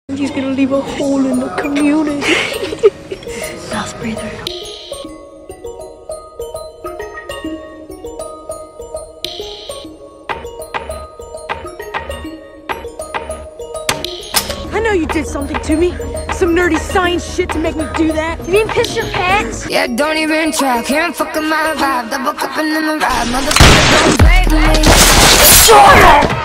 He's gonna leave a hole in the community. Mouth breather. I know you did something to me. Some nerdy science shit to make me do that. You mean piss your pants? Yeah, don't even try. Can't fuck with my vibe. Double cupping in the ride. Motherfucker, don't play with me. Shut up!